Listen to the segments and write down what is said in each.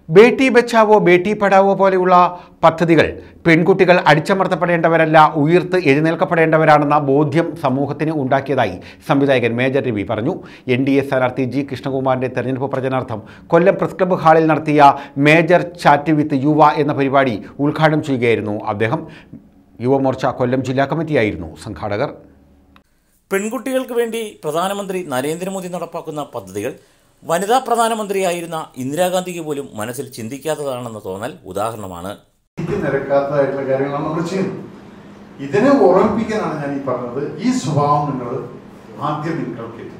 ബേട്ടി ബച്ചാവോ ബേട്ടി പഠാവോ പോലെയുള്ള പദ്ധതികൾ പെൺകുട്ടികൾ അടിച്ചമർത്തപ്പെടേണ്ടവരല്ല, ഉയർത്ത് എഴുന്നേൽക്കപ്പെടേണ്ടവരാണെന്ന ബോധ്യം സമൂഹത്തിന് ഉണ്ടാക്കിയതായി സംവിധായകൻ മേജർ രവി പറഞ്ഞു. NDA സ്ഥാനാർത്ഥി G കൃഷ്ണകുമാറിന്റെ തെരഞ്ഞെടുപ്പ് പ്രചരണാർത്ഥം കൊല്ലം പ്രസ് ക്ലബ്ബ് ഹാളിൽ നടത്തിയ മേജർ ചാറ്റ് വിത്ത് യുവ എന്ന പരിപാടി ഉദ്ഘാടനം ചെയ്യുകയായിരുന്നു അദ്ദേഹം. യുവമോർച്ച കൊല്ലം ജില്ലാ കമ്മിറ്റിയായിരുന്നു സംഘാടകർ. പെൺകുട്ടികൾക്ക് വേണ്ടി പ്രധാനമന്ത്രി നരേന്ദ്രമോദി നടപ്പാക്കുന്ന പദ്ധതികൾ വനിതാ പ്രധാനമന്ത്രിയായിരുന്ന ഇന്ദിരാഗാന്ധിക്ക് പോലും മനസ്സിൽ ചിന്തിക്കാത്തതാണെന്ന് തോന്നൽ ഉദാഹരണമാണ്. നിരക്കാത്തതായിട്ടുള്ള കാര്യങ്ങളാണ് നമ്മൾ ചെയ്യുന്നത്. ഇതിനെ ഓർമ്മിപ്പിക്കാനാണ് ഞാൻ ഈ പറഞ്ഞത്. ഈ സ്വഭാവം നിങ്ങൾ ആദ്യം ഇൻകൾക്കേറ്റ്.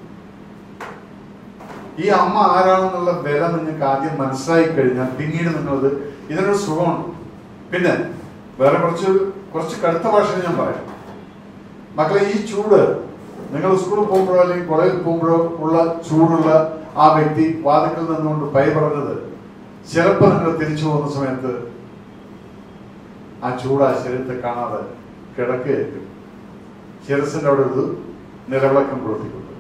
ഈ അമ്മ ആരാണെന്നുള്ള വില നിങ്ങൾക്ക് ആദ്യം മനസ്സിലാക്കി കഴിഞ്ഞാൽ പിന്നീട് നിങ്ങളത് ഇതിനൊരു സുഖമുണ്ട്. പിന്നെ വേറെ കുറച്ച് കടുത്ത ഭാഷയിൽ ഞാൻ പറയാം. മക്കളെ, ഈ ചൂട് നിങ്ങൾ സ്കൂളിൽ പോകുമ്പോഴോ അല്ലെങ്കിൽ കോളേജിൽ പോകുമ്പോഴോ ഉള്ള ചൂടുള്ള ആ വ്യക്തി വാതിക്കൽ നിന്നുകൊണ്ട് പറഞ്ഞത് ചിലപ്പോൾ നിങ്ങൾ തിരിച്ചു പോകുന്ന സമയത്ത് ആ ചൂട് ആ ശരീരത്തെ കാണാതെ കിടക്കുകയായിരിക്കും. ശിരസിന്റെ അവിടെ ഒരു നിലവിളക്കം പ്രവർത്തിക്കുന്നത്.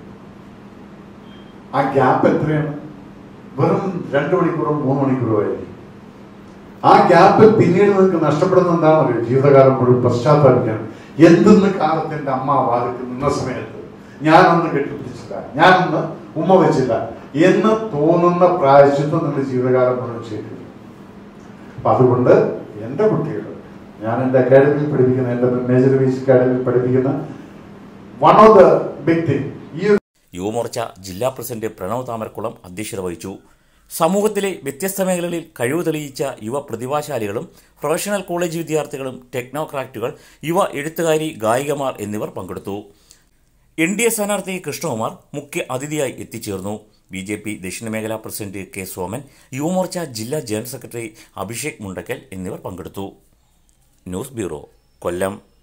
ആ ഗ്യാപ്പ് എത്രയാണ്? വെറും 2 മണിക്കൂറോ 3 മണിക്കൂറോ ആയിരിക്കും. ആ ഗ്യാപ്പിൽ പിന്നീട് നിങ്ങൾക്ക് നഷ്ടപ്പെടുന്ന എന്താണെന്നറിയോ? ജീവിതകാലം മുഴുവൻ പശ്ചാത്തലപ്പിക്കാൻ എന്തെന്ന് കാലത്തിന്റെ അമ്മ വാതിക്കൽ നിന്ന സമയത്ത് ഞാനൊന്ന് കെട്ടിപ്പിടിച്ചില്ല, ഞാനൊന്ന് ഉമ്മ വെച്ചില്ല എന്ന് തോന്നുന്ന പ്രായശ്ചിത്വം നിങ്ങൾ ജീവിതകാലം മുഴുവൻ ചെയ്തില്ല. അപ്പൊ അതുകൊണ്ട് എന്റെ കുട്ടികൾ, ഞാൻ എന്റെ അക്കാഡമിയിൽ പഠിപ്പിക്കുന്ന, എന്റെ മേജർ ബീച്ച് അക്കാഡമിയിൽ പഠിപ്പിക്കുന്ന one of the big thing, ഈ യുവമോർച്ച ജില്ലാ പ്രസിഡന്റ് പ്രണവ് താമരക്കുളം അധ്യക്ഷത വഹിച്ചു. സമൂഹത്തിലെ വ്യത്യസ്ത മേഖലകളിൽ കഴിവ് തെളിയിച്ച യുവ പ്രതിഭാശാലികളും പ്രൊഫഷണൽ കോളേജ് വിദ്യാർത്ഥികളും ടെക്നോക്രാറ്റുകൾ, യുവ എഴുത്തുകാരി, ഗായികമാർ എന്നിവർ പങ്കെടുത്തു. NDA സ്ഥാനാർത്ഥി കൃഷ്ണകുമാർ മുഖ്യ അതിഥിയായി എത്തിച്ചേർന്നു. BJP ദക്ഷിണ മേഖലാ പ്രസിഡന്റ് K സോമൻ, യുവമോർച്ച ജില്ലാ ജനറൽ സെക്രട്ടറി അഭിഷേക് മുണ്ടക്കൽ എന്നിവർ പങ്കെടുത്തു. ന്യൂസ് ബ്യൂറോ, കൊല്ലം.